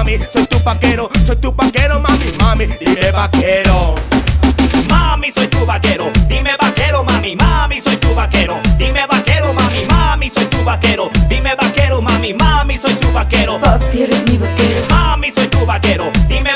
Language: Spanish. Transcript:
mami, soy tu vaquero, mami, mami, dime vaquero. Mami, soy tu vaquero, dime vaquero, mami, mami, soy tu vaquero, dime vaquero, mami, mami, soy tu vaquero, dime vaquero, mami, mami, soy tu vaquero. Papi, eres mi